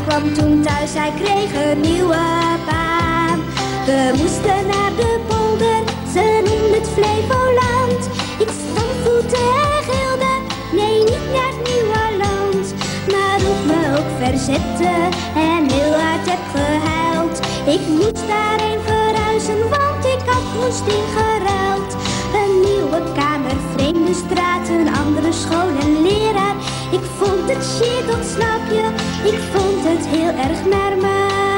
kwam toen thuis, hij kreeg een nieuwe baan. We moesten naar de polder, ze noemden het Flevoland. Ik stampvoette en gilde, nee niet naar het nieuwe land. Maar op me ook verzette en heel hard heb gehuild. Ik moest daarheen verhuizen, want ik had moest ingeruild. Een nieuwe kamer, vreemde straten, andere school en leraar. Ik vond het shit, dat snap je, ik vond het heel erg naar me.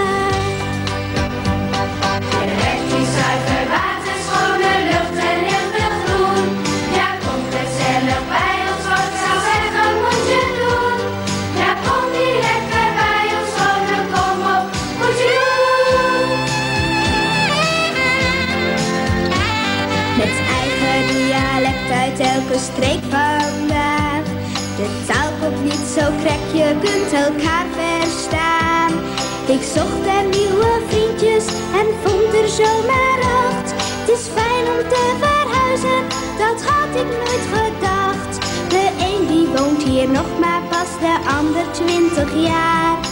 Elektrisch zuiver water, schone lucht en heel veel groen. Ja, kom gezellig bij ons, wat ik zou zeggen moet je doen. Ja, kom direct bij ons wonen, kom op, moet je doen. Met eigen dialect uit elke streek vandaag. De taal komt niet zo krek, je kunt elkaar verstaan. Ik zocht er nieuwe vriendjes en vond er zomaar 8. Het is fijn om te verhuizen, dat had ik nooit gedacht. De een die woont hier nog maar pas, de ander 20 jaar.